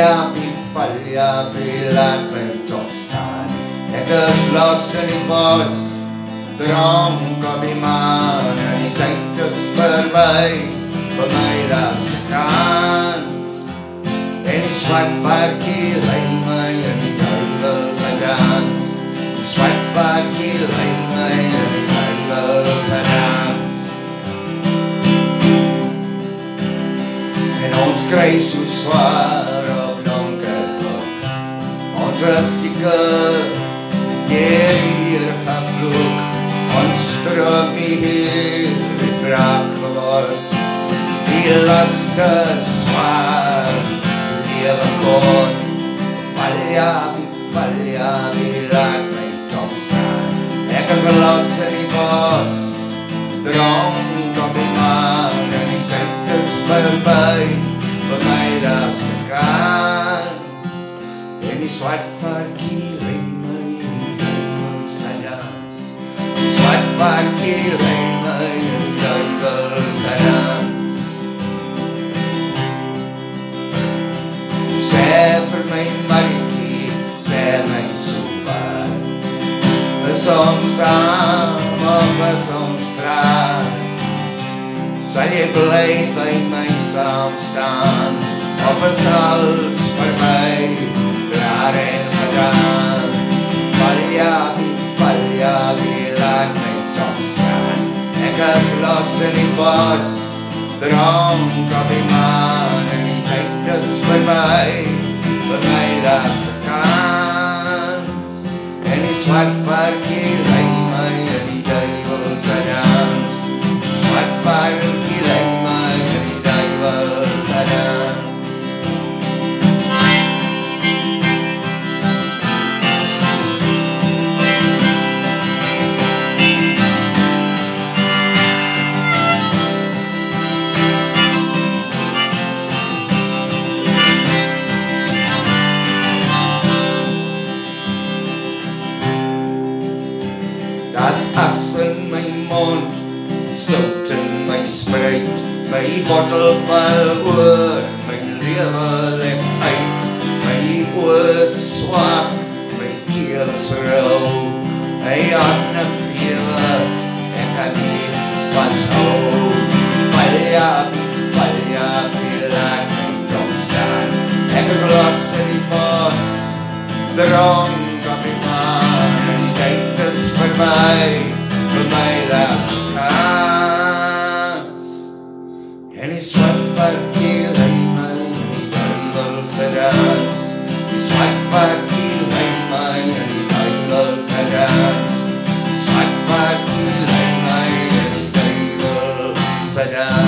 falla laat my tot staan. Ek is los in die bos, dronk op die maan, en die tyd is verby, vir my daar's 'n kans. En die swart varkie lei my in die duivelse dans. Die swart varkie lei my in die duivelse dans. En ons kry so swaar op donker dag. Ons is seker hier gevloek. Ons stroom hier het braak geword. Die laste zwaar, die lewe kort. Falla, wie laat my toch staan. Ek is los in die bos, dronk op die maan, en die tyd is verby, vir my daar's 'n kans. En die swart varkie lei my in die duivelse dans. Die swart varkie lei my in die duivelse dans. Sê vir my Marietjie, sê my so wat. Is ons saam of is ons praat? Sal jy bly by my saam staan? Of is alles verby, klaar en gedaan? Falla, wie laat my toch staan? Ek is los in die bos, dronk op die maan, en die tyd is verby, vir my daar's 'n kans. En die swart varkie lei my in die duivelse dans. Die swart varkie lei my in die duivelse dans. Daar's as in my mond, sout in my spruit, my bottel val oor, my lewe lek uit, my oë swak, my keel is rou, my hande bewe, ek kan nie vashou. Falla, wie laat my toch staan? Ek is los in die bos, dronk op die maan, en die tyd is verby, vir my daar's 'n kans. En die swart varkie lei my in die duivelse dans. Die swart varkie lei my in die duivelse dans. Die swart varkie lei my in die duivelse dans.